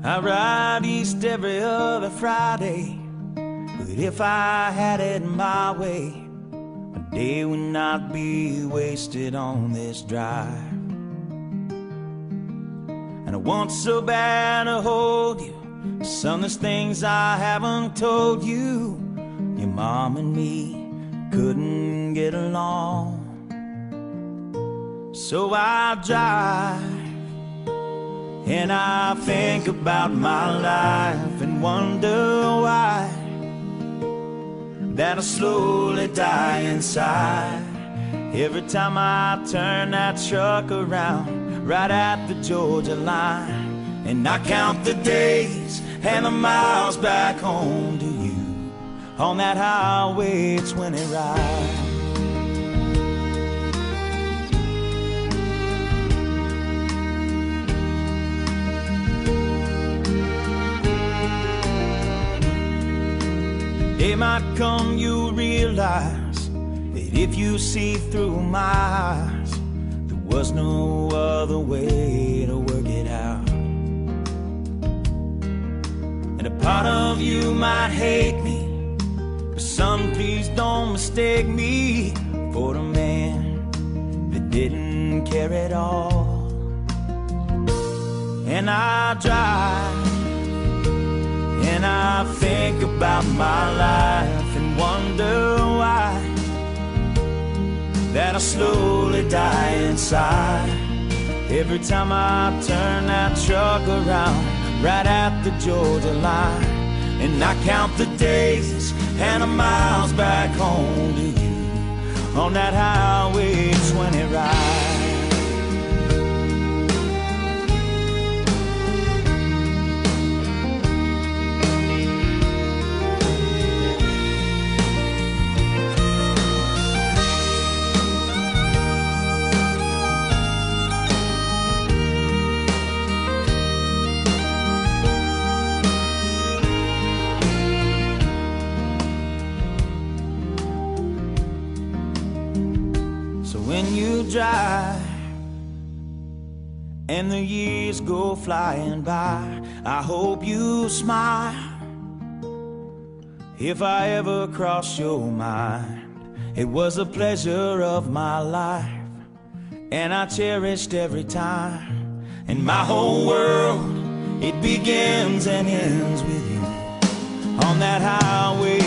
I ride east every other Friday, but if I had it my way, my day would not be wasted on this drive. And I want so bad to hold you, some of the things I haven't told you. Your mom and me couldn't get along, so I drive and I think about my life and wonder why that I slowly die inside every time I turn that truck around right at the Georgia line. And I count the days and the miles back home to you on that Highway 20 ride. Day might come, you'll realize that if you see through my eyes, there was no other way to work it out. And a part of you might hate me, but son, please don't mistake me for the man that didn't care at all. And I drive and I think about my life and wonder why that I slowly die inside every time I turn that truck around right at the Georgia line. And I count the days and the miles back home to you on that Highway 20 ride. When you drive and the years go flying by, I hope you smile if I ever cross your mind. It was a pleasure of my life, and I cherished every time. And my whole world, it begins and ends with you on that Highway